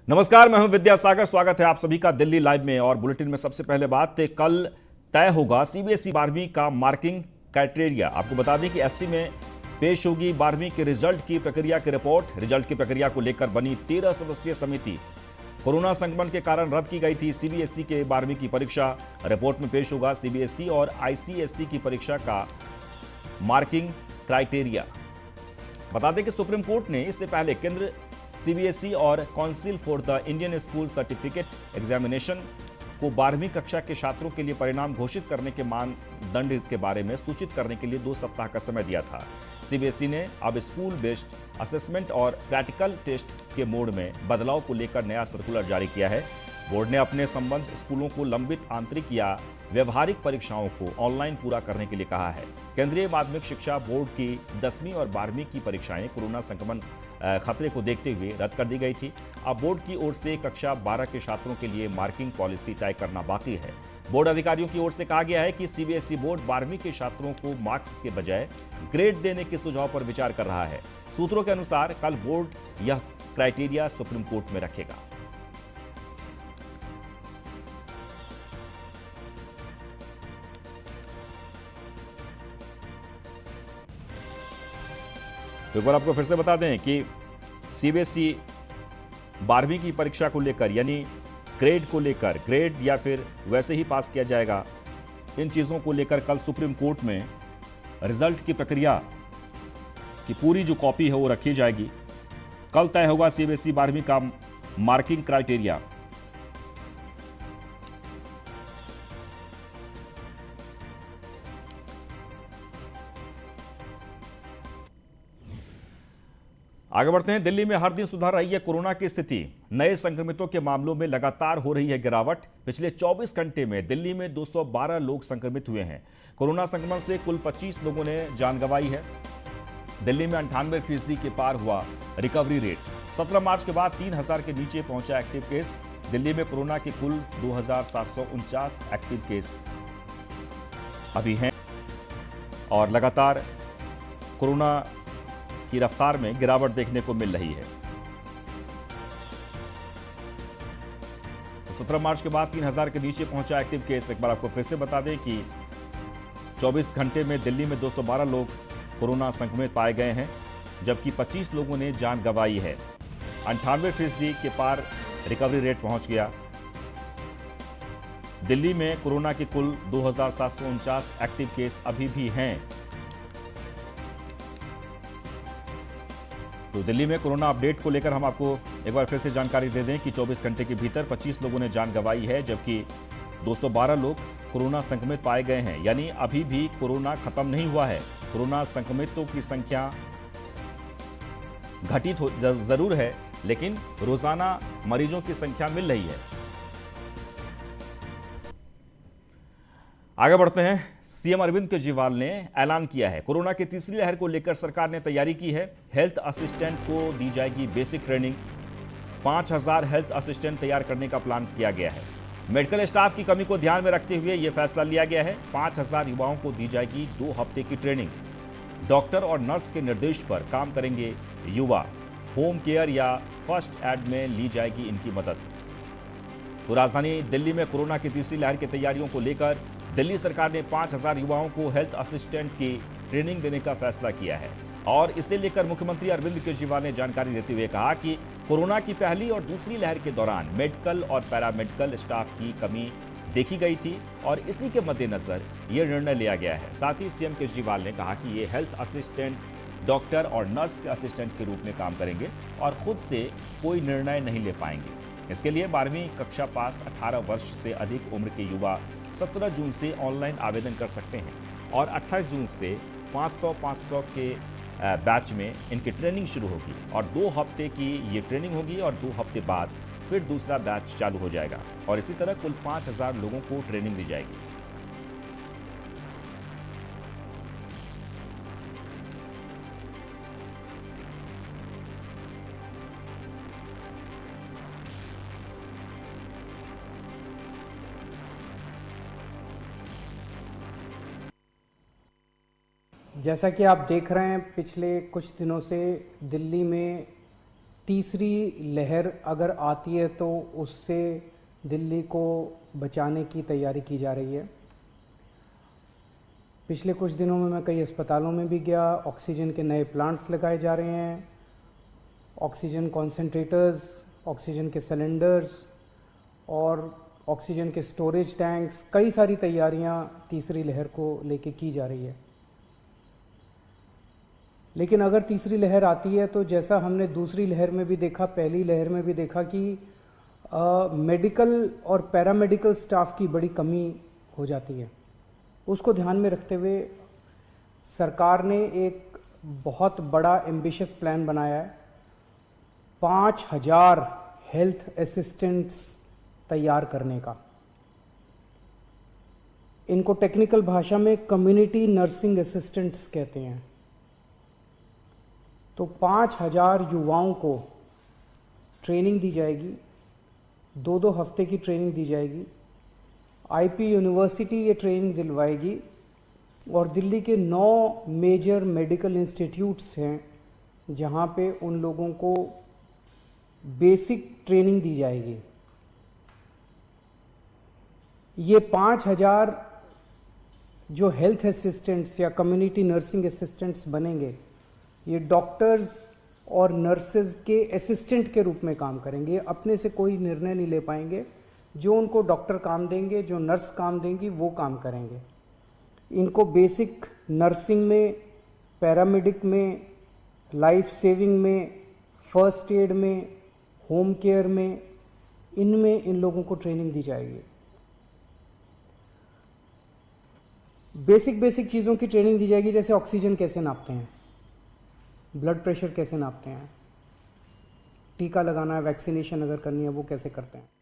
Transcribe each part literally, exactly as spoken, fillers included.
नमस्कार, मैं हूं विद्यासागर। स्वागत है आप सभी का दिल्ली लाइव में। और बुलेटिन में सबसे पहले बात, कल तय होगा सीबीएसई बारहवीं का मार्किंग क्राइटेरिया। आपको बता दें कि एससी में पेश होगी बारहवीं के रिजल्ट की प्रक्रिया की रिपोर्ट। रिजल्ट की प्रक्रिया को लेकर बनी तेरह सदस्यीय समिति कोरोना संक्रमण के कारण रद्द की गई थी सीबीएसई के बारहवीं की परीक्षा। रिपोर्ट में पेश होगा सीबीएसई और आईसीएसई की परीक्षा का मार्किंग क्राइटेरिया। बता दें कि सुप्रीम कोर्ट ने इससे पहले केंद्र सीबीएसई और council for the Indian school certificate examination को बारहवीं कक्षा के छात्रों के लिए परिणाम घोषित करने के मानदंड के बारे में सूचित करने के लिए दो सप्ताह का समय दिया था। सीबीएसई ने अब स्कूल बेस्ड असेसमेंट और प्रैक्टिकल टेस्ट के मोड में बदलाव को लेकर नया सर्कुलर जारी किया है। बोर्ड ने अपने संबंध स्कूलों को लंबित आंतरिक या व्यवहारिक परीक्षाओं को ऑनलाइन पूरा करने के लिए कहा है। केंद्रीय माध्यमिक शिक्षा बोर्ड की दसवीं और बारहवीं की परीक्षाएं कोरोना संक्रमण खतरे को देखते हुए रद्द कर दी गई थी। अब बोर्ड की ओर से कक्षा बारह के छात्रों के लिए मार्किंग पॉलिसी तय करना बाकी है। बोर्ड अधिकारियों की ओर से कहा गया है कि सीबीएसई बोर्ड बारहवीं के छात्रों को मार्क्स के बजाय ग्रेड देने के सुझाव पर विचार कर रहा है। सूत्रों के अनुसार कल बोर्ड यह क्राइटेरिया सुप्रीम कोर्ट में रखेगा। तो एक बार आपको फिर से बता दें कि सीबीएसई बारहवीं की परीक्षा को लेकर, यानी ग्रेड को लेकर, ग्रेड या फिर वैसे ही पास किया जाएगा, इन चीज़ों को लेकर कल सुप्रीम कोर्ट में रिजल्ट की प्रक्रिया की पूरी जो कॉपी है वो रखी जाएगी। कल तय होगा सीबीएसई बारहवीं का मार्किंग क्राइटेरिया। आगे बढ़ते हैं। दिल्ली में हर दिन सुधार रही है कोरोना की स्थिति। नए संक्रमितों के मामलों में लगातार हो रही है गिरावट। पिछले चौबीस घंटे में दिल्ली में दो सौ बारह लोग संक्रमित हुए हैं। कोरोना संक्रमण से कुल पच्चीस लोगों ने जान गंवाई है। दिल्ली में अंठानवे फीसदी के पार हुआ रिकवरी रेट। सत्रह मार्च के बाद तीन हजार के नीचे पहुंचा एक्टिव केस। दिल्ली में कोरोना के कुल दो हजार सात सौ उनचास एक्टिव केस अभी हैं और लगातार कोरोना की रफ्तार में गिरावट देखने को मिल रही है। तो सत्रह मार्च के बाद तीन हजार के नीचे पहुंचा एक्टिव केस। एक बार आपको फिर से बता दें कि चौबीस घंटे में दिल्ली में दो सौ बारह लोग कोरोना संक्रमित पाए गए हैं, जबकि पच्चीस लोगों ने जान गंवाई है। अंठानवे फीसदी के पार रिकवरी रेट पहुंच गया। दिल्ली में कोरोना के कुल दो हजार सात सौ उनचास एक्टिव केस अभी भी हैं। तो दिल्ली में कोरोना अपडेट को लेकर हम आपको एक बार फिर से जानकारी दे दें कि चौबीस घंटे के भीतर पच्चीस लोगों ने जान गंवाई है, जबकि दो सौ बारह लोग कोरोना संक्रमित पाए गए हैं। यानी अभी भी कोरोना खत्म नहीं हुआ है। कोरोना संक्रमितों की संख्या घटित हो जरूर है, लेकिन रोजाना मरीजों की संख्या मिल रही है। आगे बढ़ते हैं। सीएम अरविंद केजरीवाल ने ऐलान किया है, कोरोना की तीसरी लहर को लेकर सरकार ने तैयारी की है। हेल्थ असिस्टेंट को दी जाएगी बेसिक ट्रेनिंग। पांच हजार हेल्थ असिस्टेंट तैयार करने का प्लान किया गया है। मेडिकल स्टाफ की कमी को ध्यान में रखते हुए यह फैसला लिया गया है। पांच हजार युवाओं को दी जाएगी दो हफ्ते की ट्रेनिंग। डॉक्टर और नर्स के निर्देश पर काम करेंगे युवा। होम केयर या फर्स्ट एड में ली जाएगी इनकी मदद। तो राजधानी दिल्ली में कोरोना की तीसरी लहर की तैयारियों को लेकर दिल्ली सरकार ने पांच हजार युवाओं को हेल्थ असिस्टेंट की ट्रेनिंग देने का फैसला किया है। और इसे लेकर मुख्यमंत्री अरविंद केजरीवाल ने जानकारी देते हुए कहा कि कोरोना की पहली और दूसरी लहर के दौरान मेडिकल और पैरामेडिकल स्टाफ की कमी देखी गई थी और इसी के मद्देनजर यह निर्णय लिया गया है। साथ ही सीएम केजरीवाल ने कहा कि ये हेल्थ असिस्टेंट डॉक्टर और नर्स के असिस्टेंट के रूप में काम करेंगे और खुद से कोई निर्णय नहीं ले पाएंगे। इसके लिए बारहवीं कक्षा पास अठारह वर्ष से अधिक उम्र के युवा सत्रह जून से ऑनलाइन आवेदन कर सकते हैं और अट्ठाईस जून से पाँच सौ पाँच सौ के बैच में इनकी ट्रेनिंग शुरू होगी और दो हफ्ते की ये ट्रेनिंग होगी और दो हफ्ते बाद फिर दूसरा बैच चालू हो जाएगा और इसी तरह कुल पाँच हजार लोगों को ट्रेनिंग दी जाएगी। जैसा कि आप देख रहे हैं, पिछले कुछ दिनों से दिल्ली में तीसरी लहर अगर आती है तो उससे दिल्ली को बचाने की तैयारी की जा रही है। पिछले कुछ दिनों में मैं कई अस्पतालों में भी गया, ऑक्सीजन के नए प्लांट्स लगाए जा रहे हैं, ऑक्सीजन कॉन्सेंट्रेटर्स, ऑक्सीजन के सिलेंडर्स और ऑक्सीजन के स्टोरेज टैंक्स, कई सारी तैयारियां तीसरी लहर को लेके की जा रही है। लेकिन अगर तीसरी लहर आती है तो जैसा हमने दूसरी लहर में भी देखा, पहली लहर में भी देखा कि आ, मेडिकल और पैरामेडिकल स्टाफ की बड़ी कमी हो जाती है। उसको ध्यान में रखते हुए सरकार ने एक बहुत बड़ा एम्बिशियस प्लान बनाया है। पाँच हजार हेल्थ असिस्टेंट्स तैयार करने का। इनको टेक्निकल भाषा में कम्युनिटी नर्सिंग असिस्टेंट्स कहते हैं। तो पाँच हजार युवाओं को ट्रेनिंग दी जाएगी, दो दो हफ्ते की ट्रेनिंग दी जाएगी। आईपी यूनिवर्सिटी ये ट्रेनिंग दिलवाएगी और दिल्ली के नौ मेजर मेडिकल इंस्टीट्यूट्स हैं जहाँ पे उन लोगों को बेसिक ट्रेनिंग दी जाएगी। ये पाँच हजार जो हेल्थ असिस्टेंट्स या कम्युनिटी नर्सिंग असिस्टेंट्स बनेंगे, ये डॉक्टर्स और नर्सेज के असिस्टेंट के रूप में काम करेंगे। अपने से कोई निर्णय नहीं ले पाएंगे। जो उनको डॉक्टर काम देंगे, जो नर्स काम देंगी, वो काम करेंगे। इनको बेसिक नर्सिंग में, पैरामेडिक में, लाइफ सेविंग में, फर्स्ट एड में, होम केयर में, इनमें इन लोगों को ट्रेनिंग दी जाएगी। बेसिक बेसिक चीज़ों की ट्रेनिंग दी जाएगी, जैसे ऑक्सीजन कैसे नापते हैं, ब्लड प्रेशर कैसे नापते हैं, टीका लगाना है, वैक्सीनेशन अगर करनी है वो कैसे करते हैं।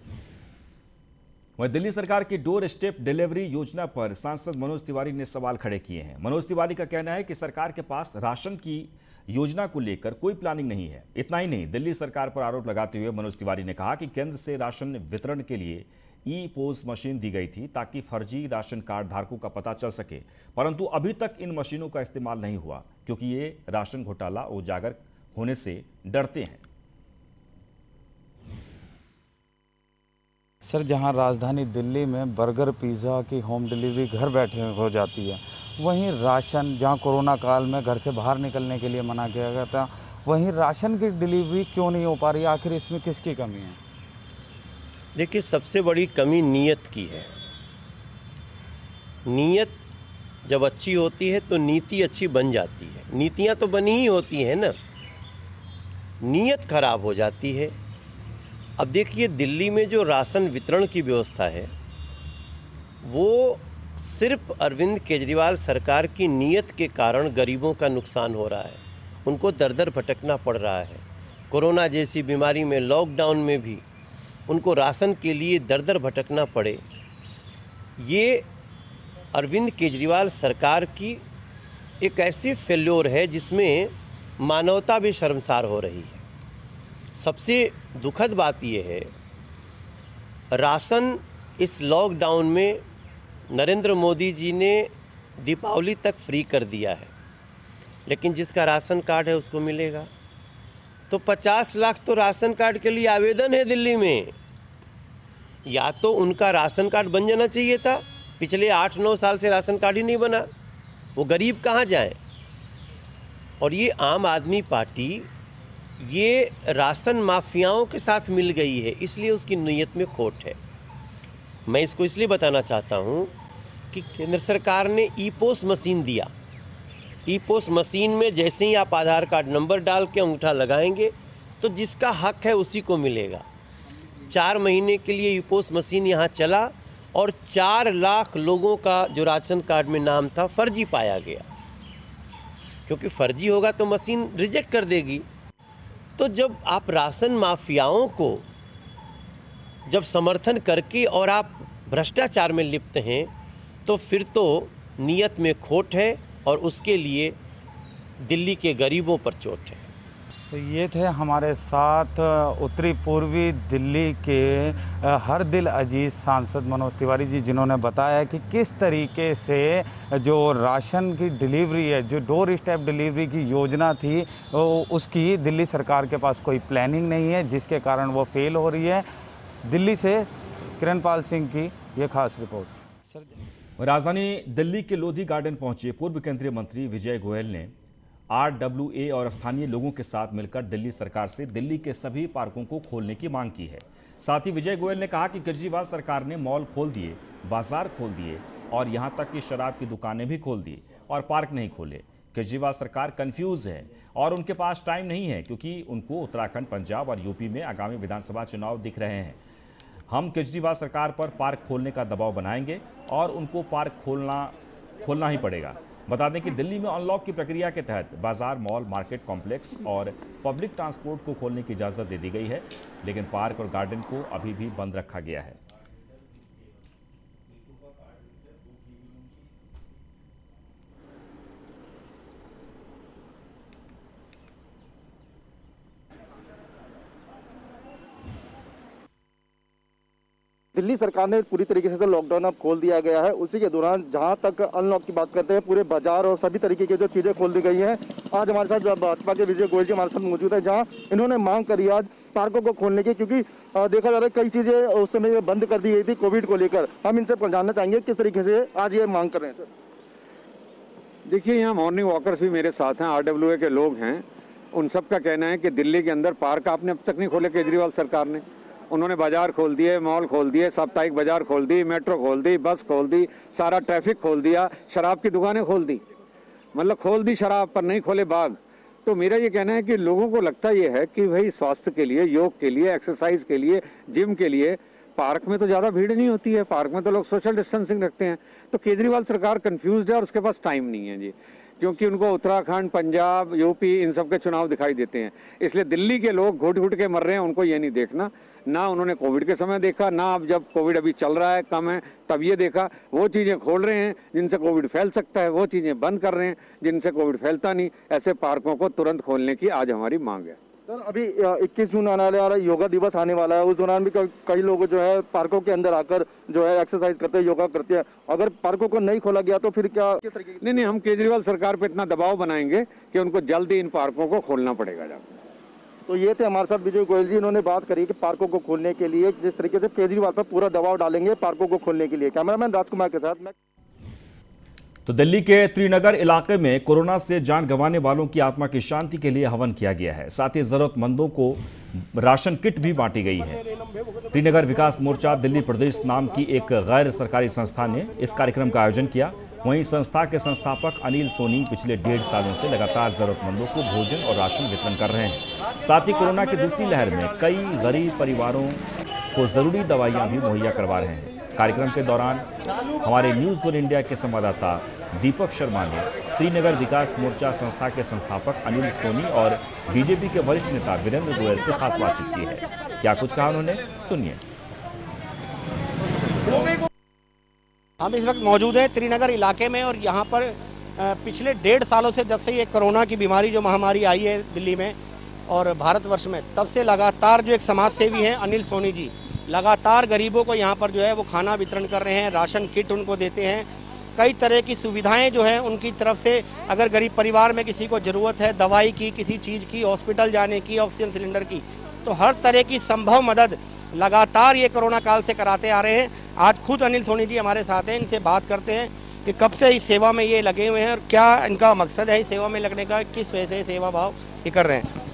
वहीं दिल्ली सरकार की डोर स्टेप डिलीवरी योजना पर सांसद मनोज तिवारी ने सवाल खड़े किए हैं। मनोज तिवारी का कहना है कि सरकार के पास राशन की योजना को लेकर कोई प्लानिंग नहीं है। इतना ही नहीं, दिल्ली सरकार पर आरोप लगाते हुए मनोज तिवारी ने कहा कि केंद्र से राशन वितरण के लिए ई पोस मशीन दी गई थी ताकि फर्जी राशन कार्ड धारकों का पता चल सके, परंतु अभी तक इन मशीनों का इस्तेमाल नहीं हुआ क्योंकि ये राशन घोटाला उजागर होने से डरते हैं। सर, जहां राजधानी दिल्ली में बर्गर पिज़्ज़ा की होम डिलीवरी घर बैठे हो जाती है, वहीं राशन, जहां कोरोना काल में घर से बाहर निकलने के लिए मना किया गया था, वहीं राशन की डिलीवरी क्यों नहीं हो पा रही? आखिर इसमें किसकी कमी है? देखिए, सबसे बड़ी कमी नीयत की है। नीयत जब अच्छी होती है तो नीति अच्छी बन जाती है। नीतियां तो बनी ही होती हैं ना, नीयत खराब हो जाती है। अब देखिए, दिल्ली में जो राशन वितरण की व्यवस्था है वो सिर्फ अरविंद केजरीवाल सरकार की नीयत के कारण गरीबों का नुकसान हो रहा है, उनको दर दर भटकना पड़ रहा है। कोरोना जैसी बीमारी में, लॉकडाउन में भी उनको राशन के लिए दर दर भटकना पड़े, ये अरविंद केजरीवाल सरकार की एक ऐसी फेल्योर है जिसमें मानवता भी शर्मसार हो रही है। सबसे दुखद बात यह है, राशन इस लॉकडाउन में नरेंद्र मोदी जी ने दीपावली तक फ्री कर दिया है, लेकिन जिसका राशन कार्ड है उसको मिलेगा। तो पचास लाख तो राशन कार्ड के लिए आवेदन है दिल्ली में। या तो उनका राशन कार्ड बन जाना चाहिए था, पिछले आठ नौ साल से राशन कार्ड ही नहीं बना, वो गरीब कहाँ जाए। और ये आम आदमी पार्टी ये राशन माफियाओं के साथ मिल गई है, इसलिए उसकी नीयत में खोट है। मैं इसको इसलिए बताना चाहता हूँ कि केंद्र सरकार ने ई पोस मशीन दिया। ई पोस मशीन में जैसे ही आप आधार कार्ड नंबर डाल के अंगूठा लगाएंगे तो जिसका हक है उसी को मिलेगा। चार महीने के लिए ई पोस मशीन यहाँ चला और चार लाख लोगों का जो राशन कार्ड में नाम था फर्जी पाया गया, क्योंकि फर्जी होगा तो मशीन रिजेक्ट कर देगी। तो जब आप राशन माफियाओं को जब समर्थन करके और आप भ्रष्टाचार में लिप्त हैं तो फिर तो नीयत में खोट है और उसके लिए दिल्ली के गरीबों पर चोट है। तो ये थे हमारे साथ उत्तरी पूर्वी दिल्ली के हर दिल अजीज सांसद मनोज तिवारी जी, जिन्होंने बताया कि किस तरीके से जो राशन की डिलीवरी है, जो डोर स्टेप डिलीवरी की योजना थी, उसकी दिल्ली सरकार के पास कोई प्लानिंग नहीं है, जिसके कारण वो फेल हो रही है। दिल्ली से किरणपाल सिंह की ये खास रिपोर्ट। राजधानी दिल्ली के लोधी गार्डन पहुंचे पूर्व केंद्रीय मंत्री विजय गोयल ने आर डब्ल्यू ए और स्थानीय लोगों के साथ मिलकर दिल्ली सरकार से दिल्ली के सभी पार्कों को खोलने की मांग की है। साथ ही विजय गोयल ने कहा कि केजरीवाल सरकार ने मॉल खोल दिए, बाजार खोल दिए और यहां तक कि शराब की दुकानें भी खोल दी और पार्क नहीं खोले। केजरीवाल सरकार कंफ्यूज है और उनके पास टाइम नहीं है, क्योंकि उनको उत्तराखंड, पंजाब और यूपी में आगामी विधानसभा चुनाव दिख रहे हैं। हम केजरीवाल सरकार पर पार्क खोलने का दबाव बनाएंगे और उनको पार्क खोलना खोलना ही पड़ेगा। बता दें कि दिल्ली में अनलॉक की प्रक्रिया के तहत बाजार, मॉल, मार्केट कॉम्प्लेक्स और पब्लिक ट्रांसपोर्ट को खोलने की इजाज़त दे दी गई है, लेकिन पार्क और गार्डन को अभी भी बंद रखा गया है। दिल्ली सरकार ने पूरी तरीके से लॉकडाउन अब खोल दिया गया है। उसी के दौरान जहां तक अनलॉक की बात करते हैं, पूरे बाजार और सभी तरीके की जो चीजें खोल दी गई हैं। आज हमारे साथ भाजपा के विजय गोयल जी हमारे साथ मौजूद है, जहां इन्होंने मांग करी आज पार्कों को खोलने की, क्योंकि देखा जा रहा है कई चीजें उस समय बंद कर दी गई थी कोविड को लेकर। हम इनसे जानना चाहेंगे किस तरीके से आज ये मांग कर रहे हैं। सर देखिए, यहाँ मॉर्निंग वॉकर्स भी मेरे साथ हैं, आर डब्ल्यू ए के लोग हैं। उन सब का कहना है कि दिल्ली के अंदर पार्क आपने अब तक नहीं खोले केजरीवाल सरकार ने। उन्होंने बाजार खोल दिए, मॉल खोल दिए, साप्ताहिक बाजार खोल दी, मेट्रो खोल दी, बस खोल दी, सारा ट्रैफिक खोल दिया, शराब की दुकानें खोल दी, मतलब खोल दी शराब पर नहीं खोले बाग। तो मेरा ये कहना है कि लोगों को लगता ये है कि भाई स्वास्थ्य के लिए, योग के लिए, एक्सरसाइज के लिए, जिम के लिए पार्क में तो ज़्यादा भीड़ नहीं होती है, पार्क में तो लोग सोशल डिस्टेंसिंग रखते हैं। तो केजरीवाल सरकार कंफ्यूज्ड है और उसके पास टाइम नहीं है जी, क्योंकि उनको उत्तराखंड, पंजाब, यूपी इन सब के चुनाव दिखाई देते हैं। इसलिए दिल्ली के लोग घुट घुट के मर रहे हैं, उनको ये नहीं देखना। ना उन्होंने कोविड के समय देखा, ना अब जब कोविड अभी चल रहा है, कम है, तब ये देखा। वो चीज़ें खोल रहे हैं जिनसे कोविड फैल सकता है, वो चीज़ें बंद कर रहे हैं जिनसे कोविड फैलता नहीं। ऐसे पार्कों को तुरंत खोलने की आज हमारी मांग है। सर, अभी इक्कीस जून आने वाला योगा दिवस आने वाला है, उस दौरान भी कई लोग जो है पार्कों के अंदर आकर जो है एक्सरसाइज करते हैं, योगा करते हैं। अगर पार्कों को नहीं खोला गया तो फिर क्या किस तरीके? नहीं नहीं, हम केजरीवाल सरकार पे इतना दबाव बनाएंगे कि उनको जल्दी इन पार्कों को खोलना पड़ेगा। तो ये थे हमारे साथ विजय गोयल जी, इन्होंने बात करी कि पार्कों को खोलने के लिए जिस तरीके से केजरीवाल पर पूरा दबाव डालेंगे पार्कों को खोलने के लिए। कैमरामैन राजकुमार के साथ मैं। तो दिल्ली के त्रिनगर इलाके में कोरोना से जान गंवाने वालों की आत्मा की शांति के लिए हवन किया गया है। साथ ही जरूरतमंदों को राशन किट भी बांटी गई है। त्रिनगर विकास मोर्चा दिल्ली प्रदेश नाम की एक गैर सरकारी संस्था ने इस कार्यक्रम का आयोजन किया। वहीं संस्था के संस्थापक अनिल सोनी पिछले डेढ़ सालों से लगातार जरूरतमंदों को भोजन और राशन वितरण कर रहे हैं। साथ ही कोरोना की दूसरी लहर में कई गरीब परिवारों को जरूरी दवाइयां भी मुहैया करवा रहे हैं। कार्यक्रम के दौरान हमारे न्यूज़ वन इंडिया के संवाददाता दीपक शर्मा ने त्रिनगर विकास मोर्चा संस्था के संस्थापक अनिल सोनी और बीजेपी के वरिष्ठ नेता वीरेंद्र गोयल से खास बातचीत की है। क्या कुछ कहा उन्होंने, सुनिए। हम इस वक्त मौजूद हैं त्रिनगर इलाके में और यहाँ पर पिछले डेढ़ सालों से जब से ये कोरोना की बीमारी जो महामारी आई है दिल्ली में और भारतवर्ष में, तब से लगातार जो एक समाज सेवी हैं अनिल सोनी जी, लगातार गरीबों को यहाँ पर जो है वो खाना वितरण कर रहे हैं, राशन किट उनको देते हैं। कई तरह की सुविधाएं जो है उनकी तरफ से, अगर गरीब परिवार में किसी को ज़रूरत है दवाई की, किसी चीज़ की, हॉस्पिटल जाने की, ऑक्सीजन सिलेंडर की, तो हर तरह की संभव मदद लगातार ये कोरोना काल से कराते आ रहे हैं। आज खुद अनिल सोनी जी हमारे साथ हैं, इनसे बात करते हैं कि कब से इस सेवा में ये लगे हुए हैं और क्या इनका मकसद है इस सेवा में लगने का, किस वजह से सेवा भाव ये कर रहे हैं।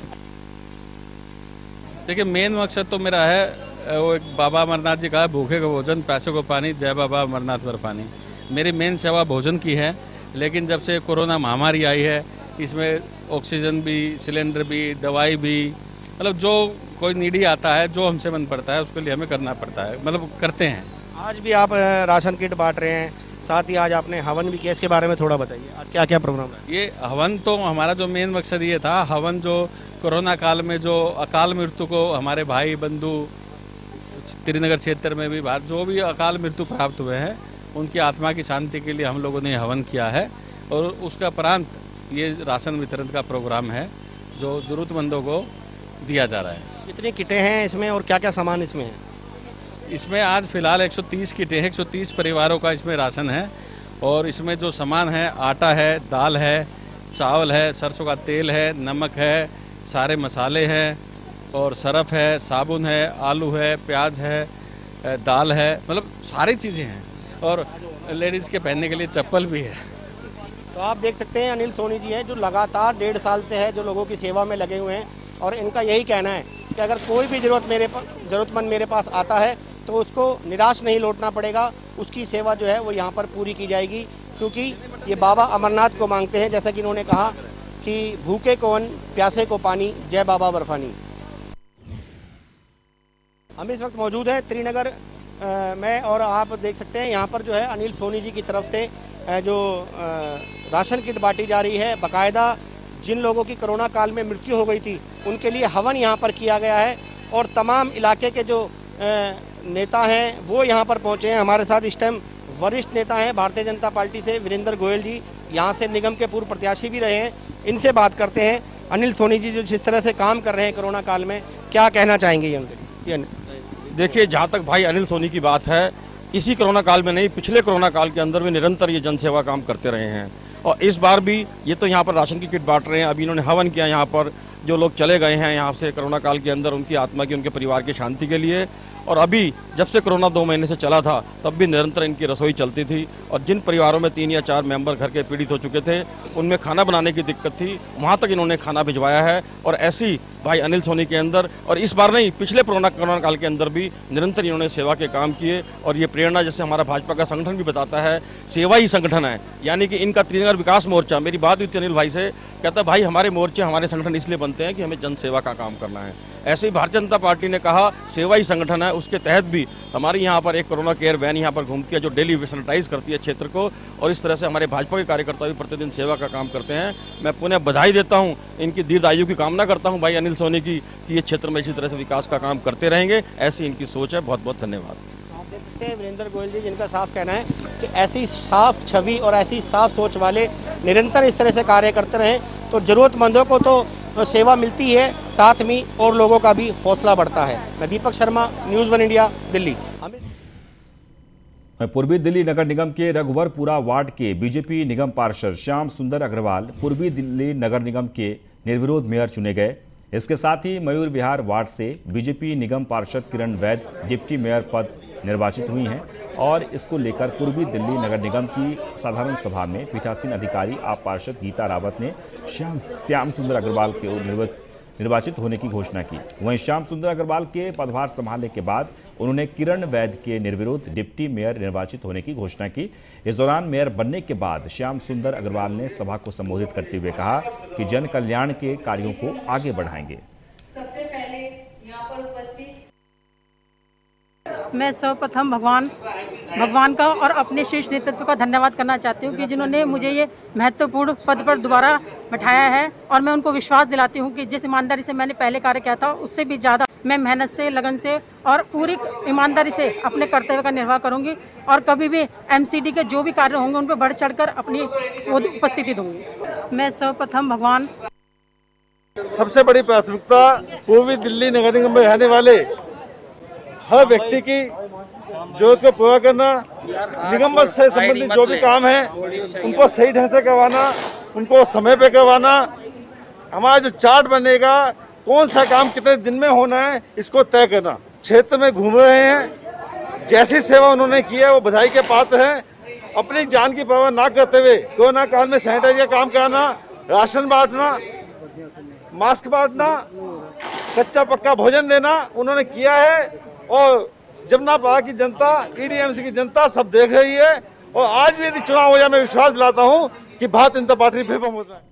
देखिए, मेन मकसद तो मेरा है वो एक बाबा अमरनाथ जी का है, भूखे को भोजन, प्यासे को पानी, जय बाबा अमरनाथ पर पानी। मेरी मेन सेवा भोजन की है, लेकिन जब से कोरोना महामारी आई है इसमें ऑक्सीजन भी, सिलेंडर भी, दवाई भी, मतलब जो कोई नीडी आता है, जो हमसे मन पड़ता है उसके लिए हमें करना पड़ता है, मतलब करते हैं। आज भी आप राशन किट बांट रहे हैं, साथ ही आज आपने हवन भी किया, इसके बारे में थोड़ा बताइए, आज क्या क्या प्रोग्राम है? ये हवन तो हमारा जो मेन मकसद ये था, हवन जो कोरोना काल में जो अकाल मृत्यु को हमारे भाई बंधु त्रिनगर क्षेत्र में भी बाहर जो भी अकाल मृत्यु प्राप्त हुए हैं उनकी आत्मा की शांति के लिए हम लोगों ने हवन किया है और उसका उपरांत ये राशन वितरण का प्रोग्राम है जो ज़रूरतमंदों को दिया जा रहा है। कितनी किटें हैं इसमें और क्या क्या सामान इसमें है? इसमें आज फ़िलहाल एक सौ तीस किटें हैं, एक सौ तीस परिवारों का इसमें राशन है। और इसमें जो सामान है, आटा है, दाल है, चावल है, सरसों का तेल है, नमक है, सारे मसाले हैं और सरफ है, साबुन है, आलू है, प्याज है, दाल है, मतलब सारी चीज़ें हैं। और लेडीज़ के पहनने के लिए चप्पल भी है। तो आप देख सकते हैं अनिल सोनी जी है जो लगातार डेढ़ साल से है जो लोगों की सेवा में लगे हुए हैं, और इनका यही कहना है कि अगर कोई भी ज़रूरत मेरे ज़रूरतमंद मेरे पास आता है तो उसको निराश नहीं लौटना पड़ेगा, उसकी सेवा जो है वो यहाँ पर पूरी की जाएगी, क्योंकि ये बाबा अमरनाथ को मांगते हैं। जैसा कि इन्होंने कहा कि भूखे को अन्न, प्यासे को पानी, जय बाबा बर्फानी। हम इस वक्त मौजूद हैं त्रिनगर में और आप देख सकते हैं यहाँ पर जो है अनिल सोनी जी की तरफ से जो राशन किट बांटी जा रही है। बाकायदा जिन लोगों की कोरोना काल में मृत्यु हो गई थी उनके लिए हवन यहाँ पर किया गया है, और तमाम इलाके के जो नेता हैं वो यहाँ पर पहुँचे हैं। हमारे साथ इस टाइम वरिष्ठ नेता हैं भारतीय जनता पार्टी से वीरेंद्र गोयल जी, यहाँ से निगम के पूर्व प्रत्याशी भी रहे हैं। इनसे बात करते हैं। अनिल सोनी जी जो जिस तरह से काम कर रहे हैं कोरोना काल में, क्या कहना चाहेंगे ये उनके? देखिए, जहाँ तक भाई अनिल सोनी की बात है, इसी कोरोना काल में नहीं, पिछले कोरोना काल के अंदर भी निरंतर ये जनसेवा काम करते रहे हैं। और इस बार भी ये तो यहाँ पर राशन की किट बांट रहे हैं। अभी इन्होंने हवन किया यहाँ पर, जो लोग चले गए हैं यहाँ से कोरोना काल के अंदर, उनकी आत्मा की, उनके परिवार की शांति के लिए। और अभी जब से कोरोना दो महीने से चला था तब भी निरंतर इनकी रसोई चलती थी, और जिन परिवारों में तीन या चार मेंबर घर के पीड़ित हो चुके थे उनमें खाना बनाने की दिक्कत थी, वहाँ तक इन्होंने खाना भिजवाया है। और ऐसी भाई अनिल सोनी के अंदर, और इस बार नहीं, पिछले कोरोना कोरोना काल के अंदर भी निरंतर इन्होंने सेवा के काम किए। और ये प्रेरणा, जैसे हमारा भाजपा का संगठन भी बताता है, सेवा ही संगठन है। यानी कि इनका त्रिनगर विकास मोर्चा, मेरी बात हुई थी अनिल भाई से, कहता भाई हमारे मोर्चे, हमारे संगठन इसलिए बनते हैं कि हमें जन सेवा का काम करना है। ऐसे ही भारतीय जनता पार्टी ने कहा सेवा ही संगठन है, उसके तहत भी हमारी यहाँ पर एक कोरोना केयर वैन यहाँ पर घूमती है जो डेली सैनिटाइज करती है क्षेत्र को। और इस तरह से हमारे भाजपा के कार्यकर्ता भी प्रतिदिन सेवा का काम करते हैं। मैं पुनः बधाई देता हूँ, इनकी दीर्घ आयु की कामना करता हूँ भाई अनिल सोनी की, कि ये क्षेत्र में इसी तरह से विकास का काम करते रहेंगे। ऐसी इनकी सोच है। बहुत बहुत धन्यवाद। आप देख सकते हैं वीरेंद्र गोयल जी, जिनका साफ कहना है कि ऐसी साफ छवि और ऐसी साफ सोच वाले निरंतर इस तरह से कार्य करते रहें तो ज़रूरतमंदों को तो सेवा मिलती है, साथ में और लोगों का भी हौसला बढ़ता है। मैं Deepak Sharma, news one India, Delhi. पूर्वी दिल्ली नगर निगम के रघुवरपुरा वार्ड के बीजेपी निगम पार्षद श्याम सुंदर अग्रवाल पूर्वी दिल्ली नगर निगम के निर्विरोध मेयर चुने गए। इसके साथ ही मयूर विहार वार्ड से बीजेपी निगम पार्षद किरण वैद डिप्टी मेयर पद निर्वाचित हुई हैं। और इसको लेकर पूर्वी दिल्ली नगर निगम की साधारण सभा में पीठासीन अधिकारी आप पार्षद गीता रावत ने श्याम श्याम सुंदर अग्रवाल के निर्वाचित होने की घोषणा की। वहीं श्याम सुंदर अग्रवाल के पदभार संभालने के बाद उन्होंने किरण वैद के निर्विरोध डिप्टी मेयर निर्वाचित होने की घोषणा की। इस दौरान मेयर बनने के बाद श्याम सुंदर अग्रवाल ने सभा को संबोधित करते हुए कहा कि जन कल्याण के कार्यों को आगे बढ़ाएंगे। सबसे पहले यहाँ पर उपस्थित मैं सर्वप्रथम भगवान भगवान का और अपने शीर्ष नेतृत्व का धन्यवाद करना चाहती हूँ कि जिन्होंने मुझे ये महत्वपूर्ण पद पर दोबारा बैठाया है। और मैं उनको विश्वास दिलाती हूँ कि जिस ईमानदारी से मैंने पहले कार्य किया था उससे भी ज़्यादा मैं मेहनत से, लगन से और पूरी ईमानदारी से अपने कर्तव्य का निर्वाह करूँगी। और कभी भी एमसीडी के जो भी कार्य होंगे उन पर बढ़ चढ़कर अपनी उपस्थिति दूँगी। मैं सर्वप्रथम भगवान सबसे बड़ी प्राथमिकता पूर्वी दिल्ली नगर निगम में रहने वाले हर व्यक्ति की जरूरत को पूरा करना, निगम से संबंधित जो भी काम है उनको सही ढंग से करवाना, उनको समय पे करवाना। हमारा जो चार्ट बनेगा, कौन सा काम कितने दिन में होना है, इसको तय करना। क्षेत्र में घूम रहे हैं, जैसी सेवा उन्होंने की है वो बधाई के पात्र हैं। अपनी जान की परवाह ना करते हुए कोरोना काल में सैनिटाइजर का काम कराना, राशन बांटना, मास्क बांटना, कच्चा पक्का भोजन देना उन्होंने किया है। और जमना पारा की जनता, ईडीएमसी की जनता सब देख रही है। और आज भी यदि चुनाव हो जाए, मैं विश्वास दिलाता हूं कि भारतीय जनता पार्टी फिर बहुमत है।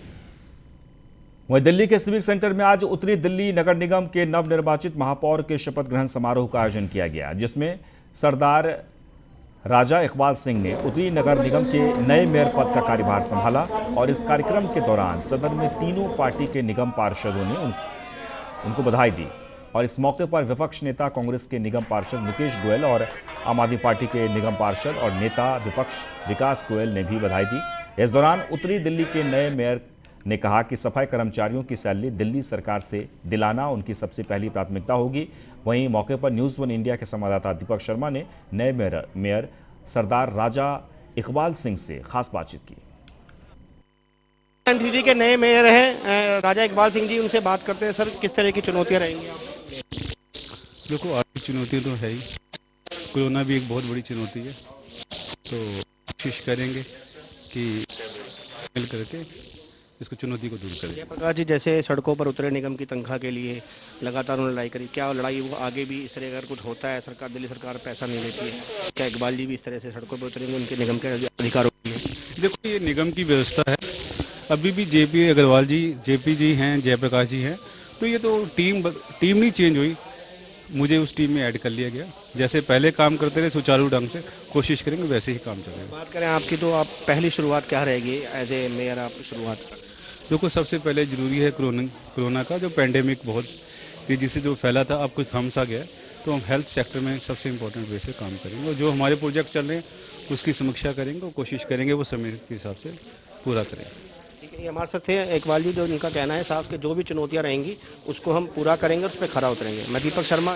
वहीं दिल्ली के सिविक सेंटर में आज उत्तरी दिल्ली नगर निगम के नवनिर्वाचित महापौर के शपथ ग्रहण समारोह का आयोजन किया गया, जिसमें सरदार राजा इकबाल सिंह ने उत्तरी नगर निगम के नए मेयर पद का कार्यभार संभाला। और इस कार्यक्रम के दौरान सदन में तीनों पार्टी के निगम पार्षदों ने उन, उनको बधाई दी। और इस मौके पर विपक्ष नेता कांग्रेस के निगम पार्षद मुकेश गोयल और आम आदमी पार्टी के निगम पार्षद और नेता विपक्ष विकास गोयल ने भी बधाई दी। इस दौरान उत्तरी दिल्ली के नए मेयर ने कहा कि सफाई कर्मचारियों की सैलरी दिल्ली सरकार से दिलाना उनकी सबसे पहली प्राथमिकता होगी। वहीं मौके पर न्यूज़ वन इंडिया के संवाददाता दीपक शर्मा ने नए मेयर मेयर सरदार राजा इकबाल सिंह से खास बातचीत की। एमसीडी के नए मेयर हैं राजा इकबाल सिंह जी, उनसे बात करते हैं। सर, किस तरह की चुनौतियां रहेंगी? देखो, आर्थिक चुनौतियाँ तो है ही, कोरोना भी एक बहुत बड़ी चुनौती है, तो कोशिश करेंगे कि मिल करके इसको चुनौती को दूर करें। जयप्रकाश जी जैसे सड़कों पर उतरे निगम की तनख्वाह के लिए, लगातार उन्होंने लड़ाई करी, क्या लड़ाई वो आगे भी इस तरह अगर कुछ होता है, सरकार दिल्ली सरकार पैसा नहीं लेती है, क्या इकबाल जी भी इस तरह से सड़कों पर उतरेंगे, उनके निगम के अधिकारों के लिए? देखो, ये निगम की व्यवस्था है, अभी भी जेपी अग्रवाल जी जेपी जी हैं, जयप्रकाश जी हैं, तो ये तो टीम टीम नहीं चेंज हुई, मुझे उस टीम में ऐड कर लिया गया। जैसे पहले काम करते रहे सुचारू ढंग से, कोशिश करेंगे वैसे ही काम चलेगा। बात करें आपकी, तो आप पहली शुरुआत क्या रहेगी एज ए मेयर? आप शुरुआत देखो, सबसे पहले ज़रूरी है कोरोना कोरोना का जो पैंडेमिक बहुत तेज़ी से जो फैला था, अब कुछ थम सा गया, तो हम हेल्थ सेक्टर में सबसे इम्पोर्टेंट वे से काम करेंगे और जो हमारे प्रोजेक्ट चल रहे हैं उसकी समीक्षा करेंगे और कोशिश करेंगे वो समय के हिसाब से पूरा करें। ठीक है, ये हमारे साथ थे इकबाल जी, जो उनका कहना है साफ कि जो भी चुनौतियाँ रहेंगी उसको हम पूरा करेंगे, उस पर खरा उतरेंगे। मैं दीपक शर्मा।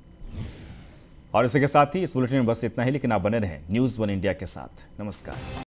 और इसी के साथ ही इस बुलेटिन में बस इतना ही, लेकिन आप बने रहें न्यूज़ वन इंडिया के साथ। नमस्कार।